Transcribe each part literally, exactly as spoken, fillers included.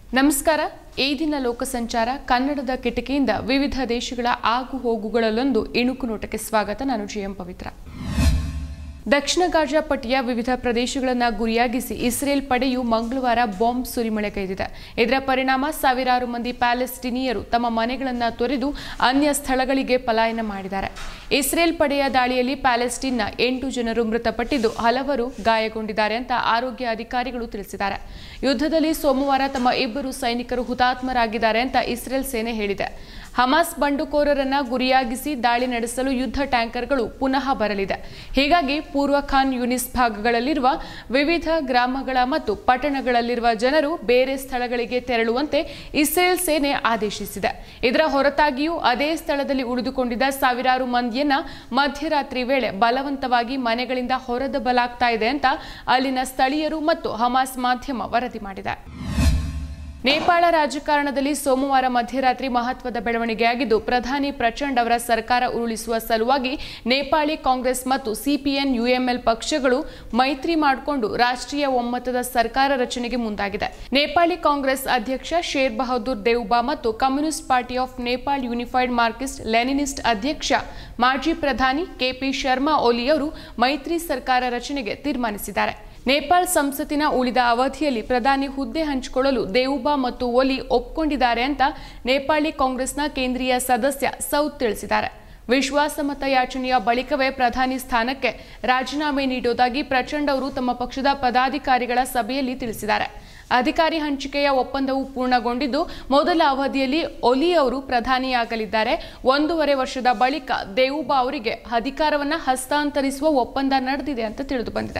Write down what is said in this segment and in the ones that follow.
ನಮಸ್ಕಾರ. ಈ ದಿನ ಲೋಕಸಂಚಾರ ಕನ್ನಡದ ಕಿಟಕಿಯಿಂದ ವಿವಿಧ ದೇಶಗಳ ಆಗು ಹೋಗುಗಳಲ್ಲೊಂದು ಇಣುಕು ನೋಟಕ್ಕೆ ಸ್ವಾಗತ. ನಾನು ಜಿಎಂ ಪವಿತ್ರ. ದಕ್ಷಿಣ ಗಾಜಾ ಪಟ್ಟಿಯ ವಿವಿಧ ಪ್ರದೇಶಗಳನ್ನು ಗುರಿಯಾಗಿಸಿ ಇಸ್ರೇಲ್ ಪಡೆಯು ಮಂಗಳವಾರ ಬಾಂಬ್ ಸುರಿಮಳೆಗೈದಿದೆ. ಇದರ ಪರಿಣಾಮ ಸಾವಿರಾರು ಮಂದಿ ಪ್ಯಾಲೆಸ್ಟಿನಿಯರು ತಮ್ಮ ಮನೆಗಳನ್ನು ತೊರೆದು ಅನ್ಯ ಸ್ಥಳಗಳಿಗೆ ಪಲಾಯನ ಮಾಡಿದ್ದಾರೆ. ಇಸ್ರೇಲ್ ಪಡೆಯ ದಾಳಿಯಲ್ಲಿ ಪ್ಯಾಲೆಸ್ಟೀನ್ನ ಎಂಟು ಜನರು ಮೃತಪಟ್ಟಿದ್ದು ಹಲವರು ಗಾಯಗೊಂಡಿದ್ದಾರೆ ಅಂತ ಆರೋಗ್ಯ ಅಧಿಕಾರಿಗಳು ತಿಳಿಸಿದ್ದಾರೆ. ಯುದ್ಧದಲ್ಲಿ ಸೋಮವಾರ ತಮ್ಮ ಇಬ್ಬರು ಸೈನಿಕರು ಹುತಾತ್ಮರಾಗಿದ್ದಾರೆ ಅಂತ ಇಸ್ರೇಲ್ ಸೇನೆ ಹೇಳಿದೆ. ಹಮಾಸ್ ಬಂಡುಕೋರರನ್ನ ಗುರಿಯಾಗಿಸಿ ದಾಳಿ ನಡೆಸಲು ಯುದ್ಧ ಟ್ಯಾಂಕರ್ಗಳು ಪುನಃ ಬರಲಿದೆ. ಹೀಗಾಗಿ ಪೂರ್ವ ಖಾನ್ ಯೂನಿಸ್ ಭಾಗಗಳಲ್ಲಿರುವ ವಿವಿಧ ಗ್ರಾಮಗಳ ಮತ್ತು ಪಟ್ಟಣಗಳಲ್ಲಿರುವ ಜನರು ಬೇರೆ ಸ್ಥಳಗಳಿಗೆ ತೆರಳುವಂತೆ ಇಸ್ರೇಲ್ ಸೇನೆ ಆದೇಶಿಸಿದೆ. ಇದರ ಹೊರತಾಗಿಯೂ ಅದೇ ಸ್ಥಳದಲ್ಲಿ ಉಳಿದುಕೊಂಡಿದ್ದ ಸಾವಿರಾರು ಮಂದಿಯನ್ನ ಮಧ್ಯರಾತ್ರಿ ವೇಳೆ ಬಲವಂತವಾಗಿ ಮನೆಗಳಿಂದ ಹೊರದಬ್ಬಲಾಗ್ತಾ ಇದೆ ಅಂತ ಅಲ್ಲಿನ ಸ್ಥಳೀಯರು ಮತ್ತು ಹಮಾಸ್ ಮಾಧ್ಯಮ ವರದಿ ಮಾಡಿದೆ. ನೇಪಾಳ ರಾಜಕಾರಣದಲ್ಲಿ ಸೋಮವಾರ ಮಧ್ಯರಾತ್ರಿ ಮಹತ್ವದ ಬೆಳವಣಿಗೆಯಾಗಿದ್ದು, ಪ್ರಧಾನಿ ಪ್ರಚಂಡ್ ಅವರ ಸರ್ಕಾರ ಉರುಳಿಸುವ ಸಲುವಾಗಿ ನೇಪಾಳಿ ಕಾಂಗ್ರೆಸ್ ಮತ್ತು ಸಿಪಿಎನ್ ಯುಎಂಎಲ್ ಪಕ್ಷಗಳು ಮೈತ್ರಿ ಮಾಡಿಕೊಂಡು ರಾಷ್ಟ್ರೀಯ ಒಮ್ಮತದ ಸರ್ಕಾರ ರಚನೆಗೆ ಮುಂದಾಗಿದೆ. ನೇಪಾಳಿ ಕಾಂಗ್ರೆಸ್ ಅಧ್ಯಕ್ಷ ಶೇರ್ ಬಹದ್ದೂರ್ ದೇವ್ಬಾ ಮತ್ತು communist party of Nepal unified Marxist Leninist ಅಧ್ಯಕ್ಷ ಮಾಜಿ ಪ್ರಧಾನಿ ಕೆಪಿ ಶರ್ಮಾ ಓಲಿ ಅವರು ಮೈತ್ರಿ ಸರ್ಕಾರ ರಚನೆಗೆ ತೀರ್ಮಾನಿಸಿದ್ದಾರೆ. ನೇಪಾಳ ಸಂಸತ್ತಿನ ಉಳಿದ ಅವಧಿಯಲ್ಲಿ ಪ್ರಧಾನಿ ಹುದ್ದೆ ಹಂಚಿಕೊಳ್ಳಲು ದೇವ್ಬಾ ಮತ್ತು ಓಲಿ ಒಪ್ಪಿಕೊಂಡಿದ್ದಾರೆ ಅಂತ ನೇಪಾಳಿ ಕಾಂಗ್ರೆಸ್ನ ಕೇಂದ್ರೀಯ ಸದಸ್ಯ ಸೌತ್ ತಿಳಿಸಿದ್ದಾರೆ. ವಿಶ್ವಾಸಮತ ಯಾಚನೆಯ ಬಳಿಕವೇ ಪ್ರಧಾನಿ ಸ್ಥಾನಕ್ಕೆ ರಾಜೀನಾಮೆ ನೀಡುವುದಾಗಿ ಪ್ರಚಂಡ್ ಅವರು ತಮ್ಮ ಪಕ್ಷದ ಪದಾಧಿಕಾರಿಗಳ ಸಭೆಯಲ್ಲಿ ತಿಳಿಸಿದ್ದಾರೆ. ಅಧಿಕಾರಿ ಹಂಚಿಕೆಯ ಒಪ್ಪಂದವು ಪೂರ್ಣಗೊಂಡಿದ್ದು, ಮೊದಲ ಅವಧಿಯಲ್ಲಿ ಓಲಿ ಅವರು ಪ್ರಧಾನಿಯಾಗಲಿದ್ದಾರೆ. ಒಂದೂವರೆ ವರ್ಷದ ಬಳಿಕ ದೇವ್ಬಾ ಅವರಿಗೆ ಅಧಿಕಾರವನ್ನು ಹಸ್ತಾಂತರಿಸುವ ಒಪ್ಪಂದ ನಡೆದಿದೆ ಅಂತ ತಿಳಿದು ಬಂದಿದೆ.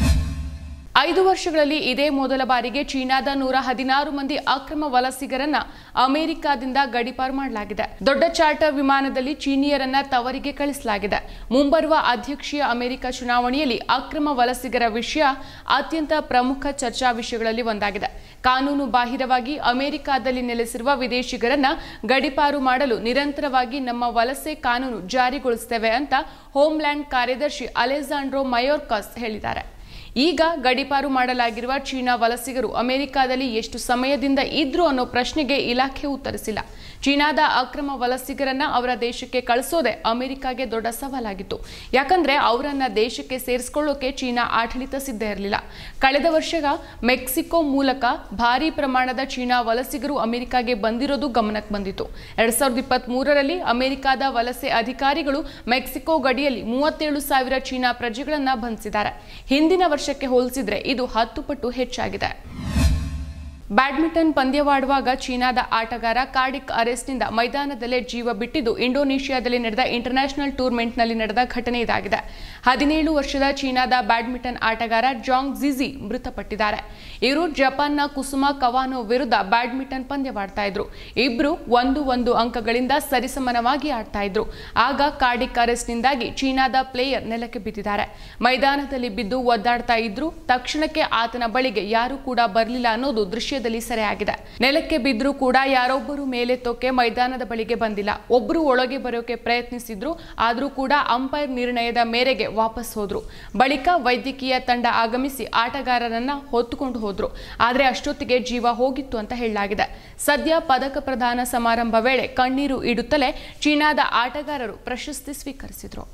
ಐದು ವರ್ಷಗಳಲ್ಲಿ ಇದೇ ಮೊದಲ ಬಾರಿಗೆ ಚೀನಾದ ನೂರ ಹದಿನಾರು ಮಂದಿ ಅಕ್ರಮ ವಲಸಿಗರನ್ನ ಅಮೆರಿಕಾದಿಂದ ಗಡೀಪಾರು ಮಾಡಲಾಗಿದೆ. ದೊಡ್ಡ ಚಾರ್ಟರ್ ವಿಮಾನದಲ್ಲಿ ಚೀನಿಯರನ್ನ ತವರಿಗೆ ಕಳಿಸಲಾಗಿದೆ. ಮುಂಬರುವ ಅಧ್ಯಕ್ಷೀಯ ಅಮೆರಿಕ ಚುನಾವಣೆಯಲ್ಲಿ ಅಕ್ರಮ ವಲಸಿಗರ ವಿಷಯ ಅತ್ಯಂತ ಪ್ರಮುಖ ಚರ್ಚಾ ವಿಷಯಗಳಲ್ಲಿ ಒಂದಾಗಿದೆ. ಕಾನೂನು ಬಾಹಿರವಾಗಿ ಅಮೆರಿಕಾದಲ್ಲಿ ನೆಲೆಸಿರುವ ವಿದೇಶಿಗರನ್ನ ಗಡೀಪಾರು ಮಾಡಲು ನಿರಂತರವಾಗಿ ನಮ್ಮ ವಲಸೆ ಕಾನೂನು ಜಾರಿಗೊಳಿಸುತ್ತೇವೆ ಅಂತ ಹೋಮ್ಲ್ಯಾಂಡ್ ಕಾರ್ಯದರ್ಶಿ ಅಲೆಜಾಂಡ್ರೋ ಮಯೋರ್ಕಾಸ್ ಹೇಳಿದ್ದಾರೆ. ಈಗ ಗಡೀಪಾರು ಮಾಡಲಾಗಿರುವ ಚೀನಾ ವಲಸಿಗರು ಅಮೆರಿಕಾದಲ್ಲಿ ಎಷ್ಟು ಸಮಯದಿಂದ ಇದ್ರು ಅನ್ನೋ ಪ್ರಶ್ನೆಗೆ ಇಲಾಖೆ ಉತ್ತರಿಸಿಲ್ಲ. ಚೀನಾದ ಅಕ್ರಮ ವಲಸಿಗರನ್ನ ಅವರ ದೇಶಕ್ಕೆ ಕಳಿಸೋದೇ ಅಮೆರಿಕಾಗೆ ದೊಡ್ಡ ಸವಾಲಾಗಿತ್ತು. ಯಾಕಂದ್ರೆ ಅವರನ್ನ ದೇಶಕ್ಕೆ ಸೇರಿಸಿಕೊಳ್ಳೋಕೆ ಚೀನಾ ಆಡಳಿತ ಸಿದ್ಧ ಇರಲಿಲ್ಲ. ಕಳೆದ ವರ್ಷ ಮೆಕ್ಸಿಕೋ ಮೂಲಕ ಭಾರಿ ಪ್ರಮಾಣದ ಚೀನಾ ವಲಸಿಗರು ಅಮೆರಿಕಾಗೆ ಬಂದಿರೋದು ಗಮನಕ್ಕೆ ಬಂದಿತ್ತು. ಎರಡ್ ಸಾವಿರದ ಇಪ್ಪತ್ತ್ ಮೂರರಲ್ಲಿ ಅಮೆರಿಕಾದ ವಲಸೆ ಅಧಿಕಾರಿಗಳು ಮೆಕ್ಸಿಕೋ ಗಡಿಯಲ್ಲಿ ಮೂವತ್ತೇಳು ಸಾವಿರ ಚೀನಾ ಪ್ರಜೆಗಳನ್ನ ಬಂಧಿಸಿದ್ದಾರೆ. ಹಿಂದಿನ ವರ್ಷಕ್ಕೆ ಹೋಲಿಸಿದ್ರೆ ಇದು ಹತ್ತು ಪಟ್ಟು ಹೆಚ್ಚಾಗಿದೆ. ಬ್ಯಾಡ್ಮಿಂಟನ್ ಪಂದ್ಯವಾಡುವಾಗ ಚೀನಾದ ಆಟಗಾರ ಕಾರ್ಡಿಕ್ ಅರೆಸ್ಟ್ನಿಂದ ಮೈದಾನದಲ್ಲೇ ಜೀವ ಬಿಟ್ಟಿದ್ದು ಇಂಡೋನೇಷ್ಯಾದಲ್ಲಿ ನಡೆದ ಇಂಟರ್ನ್ಯಾಷನಲ್ ಟೂರ್ನಮೆಂಟ್ನಲ್ಲಿ ನಡೆದ ಘಟನೆ ಇದಾಗಿದೆ. ಹದಿನೇಳು ವರ್ಷದ ಚೀನಾದ ಬ್ಯಾಡ್ಮಿಂಟನ್ ಆಟಗಾರ ಜಾಂಗ್ ಜಿಜಿ ಮೃತಪಟ್ಟಿದ್ದಾರೆ. ಇವರು ಜಪಾನ್ನ ಕುಸುಮಾ ಕವಾನೋ ವಿರುದ್ಧ ಬ್ಯಾಡ್ಮಿಂಟನ್ ಪಂದ್ಯವಾಡ್ತಾ ಇದ್ರು. ಇಬ್ರು ಒಂದು ಒಂದು ಅಂಕಗಳಿಂದ ಸರಿಸಮನವಾಗಿ ಆಡ್ತಾ ಇದ್ರು. ಆಗ ಕಾರ್ಡಿಕ್ ಅರೆಸ್ಟ್ನಿಂದಾಗಿ ಚೀನಾದ ಪ್ಲೇಯರ್ ನೆಲಕ್ಕೆ ಬಿದ್ದಿದ್ದಾರೆ. ಮೈದಾನದಲ್ಲಿ ಬಿದ್ದು ಒದ್ದಾಡ್ತಾ ಇದ್ರು. ತಕ್ಷಣಕ್ಕೆ ಆತನ ಬಳಿಗೆ ಯಾರು ಕೂಡ ಬರಲಿಲ್ಲ ಅನ್ನೋದು ದೃಶ್ಯ ಸೆರೆಯಾಗಿದೆ. ನೆಲಕ್ಕೆ ಬಿದ್ದರೂ ಕೂಡ ಯಾರೊಬ್ಬರು ಮೇಲೆತ್ತೋಕೆ ಮೈದಾನದ ಬಳಿಗೆ ಬಂದಿಲ್ಲ. ಒಬ್ಬರು ಒಳಗೆ ಬರೋಕೆ ಪ್ರಯತ್ನಿಸಿದ್ರು. ಆದರೂ ಕೂಡ ಅಂಪೈರ್ ನಿರ್ಣಯದ ಮೇರೆಗೆ ವಾಪಸ್ ಹೋದ್ರು. ಬಳಿಕ ವೈದ್ಯಕೀಯ ತಂಡ ಆಗಮಿಸಿ ಆಟಗಾರರನ್ನ ಹೊತ್ತುಕೊಂಡು ಹೋದ್ರು. ಆದರೆ ಅಷ್ಟೊತ್ತಿಗೆ ಜೀವ ಹೋಗಿತ್ತು ಅಂತ ಹೇಳಲಾಗಿದೆ. ಸದ್ಯ ಪದಕ ಪ್ರದಾನ ಸಮಾರಂಭ ವೇಳೆ ಕಣ್ಣೀರು ಇಡುತ್ತಲೇ ಚೀನಾದ ಆಟಗಾರರು ಪ್ರಶಸ್ತಿ ಸ್ವೀಕರಿಸಿದ್ರು.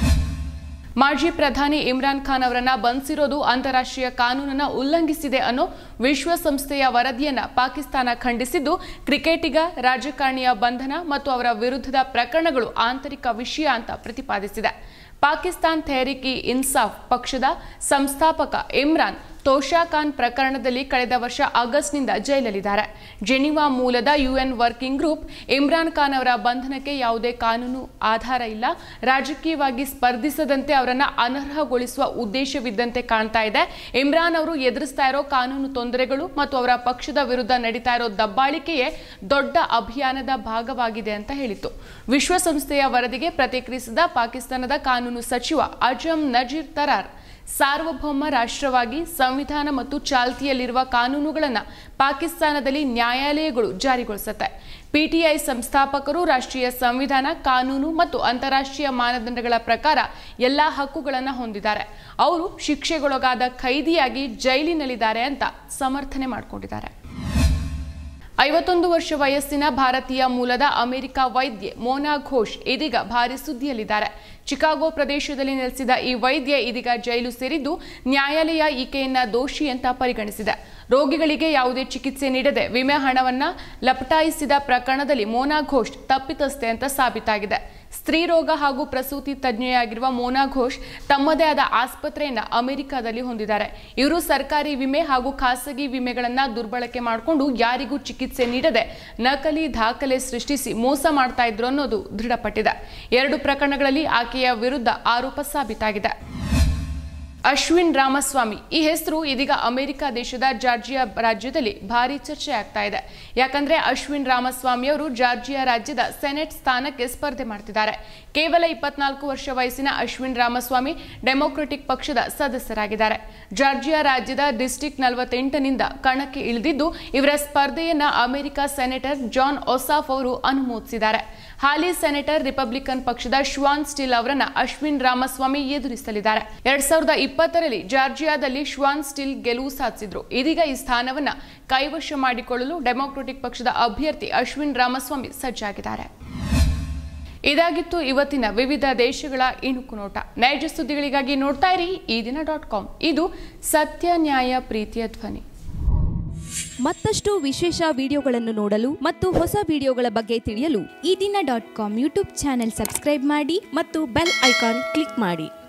ಮಾಜಿ ಪ್ರಧಾನಿ ಇಮ್ರಾನ್ ಖಾನ್ ಅವರನ್ನ ಬಂಧಿಸಿರೋದು ಅಂತಾರಾಷ್ಟ್ರೀಯ ಕಾನೂನನ್ನ ಉಲ್ಲಂಘಿಸಿದೆ ಅನ್ನೋ ವಿಶ್ವಸಂಸ್ಥೆಯ ವರದಿಯನ್ನ ಪಾಕಿಸ್ತಾನ ಖಂಡಿಸಿದ್ದು, ಕ್ರಿಕೆಟಿಗ ರಾಜಕಾರಣಿಯ ಬಂಧನ ಮತ್ತು ಅವರ ವಿರುದ್ಧದ ಪ್ರಕರಣಗಳು ಆಂತರಿಕ ವಿಷಯ ಅಂತ ಪ್ರತಿಪಾದಿಸಿದೆ. ಪಾಕಿಸ್ತಾನ್ ತೆಹರೀಕ್ ಇ ಇನ್ಸಾಫ್ ಪಕ್ಷದ ಸಂಸ್ಥಾಪಕ ಇಮ್ರಾನ್ ತೋಷಾ ಖಾನ್ ಪ್ರಕರಣದಲ್ಲಿ ಕಳೆದ ವರ್ಷ ಆಗಸ್ಟ್ನಿಂದ ಜೈಲಲ್ಲಿದ್ದಾರೆ. ಜೆನಿವಾ ಮೂಲದ UN working group Imran Khan ಅವರ ಬಂಧನಕ್ಕೆ ಯಾವುದೇ ಕಾನೂನು ಆಧಾರ ಇಲ್ಲ, ರಾಜಕೀಯವಾಗಿ ಸ್ಪರ್ಧಿಸದಂತೆ ಅವರನ್ನ ಅನರ್ಹಗೊಳಿಸುವ ಉದ್ದೇಶವಿದ್ದಂತೆ ಕಾಣ್ತಾ ಇದೆ. ಇಮ್ರಾನ್ ಅವರು ಎದುರಿಸ್ತಾ ಇರೋ ಕಾನೂನು ತೊಂದರೆಗಳು ಮತ್ತು ಅವರ ಪಕ್ಷದ ವಿರುದ್ಧ ನಡೀತಾ ಇರೋ ದಬ್ಬಾಳಿಕೆಯೇ ದೊಡ್ಡ ಅಭಿಯಾನದ ಭಾಗವಾಗಿದೆ ಅಂತ ಹೇಳಿತ್ತು. ವಿಶ್ವಸಂಸ್ಥೆಯ ವರದಿಗೆ ಪ್ರತಿಕ್ರಿಯಿಸಿದ ಪಾಕಿಸ್ತಾನದ ಕಾನೂನು ಸಚಿವ ಅಜಮ್ ನಜೀರ್ ತರಾರ್, ಸಾರ್ವಭೌಮ ರಾಷ್ಟ್ರವಾಗಿ ಸಂವಿಧಾನ ಮತ್ತು ಚಾಲ್ತಿಯಲ್ಲಿರುವ ಕಾನೂನುಗಳನ್ನು ಪಾಕಿಸ್ತಾನದಲ್ಲಿ ನ್ಯಾಯಾಲಯಗಳು ಜಾರಿಗೊಳಿಸುತ್ತೆ. ಪಿಟಿಐ ಸಂಸ್ಥಾಪಕರು ರಾಷ್ಟ್ರೀಯ ಸಂವಿಧಾನ, ಕಾನೂನು ಮತ್ತು ಅಂತಾರಾಷ್ಟ್ರೀಯ ಮಾನದಂಡಗಳ ಪ್ರಕಾರ ಎಲ್ಲಾ ಹಕ್ಕುಗಳನ್ನು ಹೊಂದಿದ್ದಾರೆ. ಅವರು ಶಿಕ್ಷೆಗೊಳಗಾದ ಖೈದಿಯಾಗಿ ಜೈಲಿನಲ್ಲಿದ್ದಾರೆ ಅಂತ ಸಮರ್ಥನೆ ಮಾಡಿಕೊಂಡಿದ್ದಾರೆ. ಐವತ್ತೊಂದು ವರ್ಷ ವಯಸ್ಸಿನ ಭಾರತೀಯ ಮೂಲದ ಅಮೆರಿಕ ವೈದ್ಯೆ ಮೋನಾ ಘೋಷ್ ಇದೀಗ ಭಾರಿ ಸುದ್ದಿಯಲ್ಲಿದ್ದಾರೆ. ಚಿಕಾಗೋ ಪ್ರದೇಶದಲ್ಲಿ ನೆಲೆಸಿದ ಈ ವೈದ್ಯೆ ಇದೀಗ ಜೈಲು ಸೇರಿದ್ದು ನ್ಯಾಯಾಲಯ ಈಕೆಯನ್ನ ದೋಷಿ ಅಂತ ಪರಿಗಣಿಸಿದೆ. ರೋಗಿಗಳಿಗೆ ಯಾವುದೇ ಚಿಕಿತ್ಸೆ ನೀಡದೆ ವಿಮೆ ಹಣವನ್ನ ಲಪಟಾಯಿಸಿದ ಪ್ರಕರಣದಲ್ಲಿ ಮೋನಾ ಘೋಷ್ ತಪ್ಪಿತಸ್ಥೆ ಅಂತ ಸಾಬೀತಾಗಿದೆ. ಸ್ತ್ರೀ ರೋಗ ಹಾಗೂ ಪ್ರಸೂತಿ ತಜ್ಞೆಯಾಗಿರುವ ಮೋನಾ ಘೋಷ್ ತಮ್ಮದೇ ಆದ ಆಸ್ಪತ್ರೆಯನ್ನ ಅಮೆರಿಕದಲ್ಲಿ ಹೊಂದಿದ್ದಾರೆ. ಇವರು ಸರ್ಕಾರಿ ವಿಮೆ ಹಾಗೂ ಖಾಸಗಿ ವಿಮೆಗಳನ್ನ ದುರ್ಬಳಕೆ ಮಾಡಿಕೊಂಡು ಯಾರಿಗೂ ಚಿಕಿತ್ಸೆ ನೀಡದೆ ನಕಲಿ ದಾಖಲೆ ಸೃಷ್ಟಿಸಿ ಮೋಸ ಮಾಡ್ತಾ ಇದ್ರು ಅನ್ನೋದು ದೃಢಪಟ್ಟಿದೆ. ಎರಡು ಪ್ರಕರಣಗಳಲ್ಲಿ ಆಕೆಯ ವಿರುದ್ಧ ಆರೋಪ ಸಾಬೀತಾಗಿದೆ. ಅಶ್ವಿನ್ ರಾಮಸ್ವಾಮಿ ಈ ಹೆಸರು ಇದೀಗ ಅಮೆರಿಕ ದೇಶದ ಜಾರ್ಜಿಯಾ ರಾಜ್ಯದಲ್ಲಿ ಭಾರಿ ಚರ್ಚೆ ಆಗ್ತಾ ಇದೆ. ಯಾಕಂದ್ರೆ ಅಶ್ವಿನ್ ರಾಮಸ್ವಾಮಿ ಅವರು ಜಾರ್ಜಿಯಾ ರಾಜ್ಯದ ಸೆನೆಟ್ ಸ್ಥಾನಕ್ಕೆ ಸ್ಪರ್ಧೆ ಮಾಡ್ತಿದ್ದಾರೆ. ಕೇವಲ ಇಪ್ಪತ್ನಾಲ್ಕು ವರ್ಷ ವಯಸ್ಸಿನ ಅಶ್ವಿನ್ ರಾಮಸ್ವಾಮಿ ಡೆಮೊಕ್ರೆಟಿಕ್ ಪಕ್ಷದ ಸದಸ್ಯರಾಗಿದ್ದಾರೆ. ಜಾರ್ಜಿಯಾ ರಾಜ್ಯದ ಡಿಸ್ಟ್ರಿಕ್ಟ್ ನಲವತ್ತೆಂಟನಿಂದ ಕಣಕ್ಕೆ ಇಳಿದಿದ್ದು ಇವರ ಸ್ಪರ್ಧೆಯನ್ನ ಅಮೆರಿಕ ಸೆನೆಟರ್ ಜಾನ್ ಒಸಾಫ್ ಅವರು ಅನುಮೋದಿಸಿದ್ದಾರೆ. ಹಾಲಿ ಸೆನೆಟರ್ ರಿಪಬ್ಲಿಕನ್ ಪಕ್ಷದ ಶ್ವಾನ್ ಸ್ಟಿಲ್ ಅವರನ್ನ ಅಶ್ವಿನ್ ರಾಮಸ್ವಾಮಿ ಎದುರಿಸಲಿದ್ದಾರೆ. ಎರಡ್ ಸಾವಿರದ ಇಪ್ಪತ್ತರಲ್ಲಿ ಜಾರ್ಜಿಯಾದಲ್ಲಿ ಶ್ವಾನ್ ಸ್ಟಿಲ್ ಗೆಲುವು ಸಾಧಿಸಿದ್ರು. ಇದೀಗ ಈ ಸ್ಥಾನವನ್ನ ಕೈವಶ ಮಾಡಿಕೊಳ್ಳಲು ಡೆಮೊಕ್ರೆಟಿಕ್ ಪಕ್ಷದ ಅಭ್ಯರ್ಥಿ ಅಶ್ವಿನ್ ರಾಮಸ್ವಾಮಿ ಸಜ್ಜಾಗಿದ್ದಾರೆ. ಇದಾಗಿತ್ತು ಇವತ್ತಿನ ವಿವಿಧ ದೇಶಗಳ ಇಣುಕು ನೋಟ. ನೈಜ ಸುದ್ದಿಗಳಿಗಾಗಿ ನೋಡ್ತಾ ಇರಿ ಈ ದಿನ ಡಾಟ್ ಕಾಮ್. ಇದು ಸತ್ಯ, ನ್ಯಾಯ, ಪ್ರೀತಿಯ ಧ್ವನಿ. ಮತ್ತಷ್ಟು ವಿಶೇಷ ವಿಡಿಯೋಗಳನ್ನು ನೋಡಲು ಮತ್ತು ಹೊಸ ವಿಡಿಯೋಗಳ ಬಗ್ಗೆ ತಿಳಿಯಲು Ee Dina dot com YouTube channel subscribe ಮಾಡಿ ಮತ್ತು ಬೆಲ್ ಐಕಾನ್ ಕ್ಲಿಕ್ ಮಾಡಿ.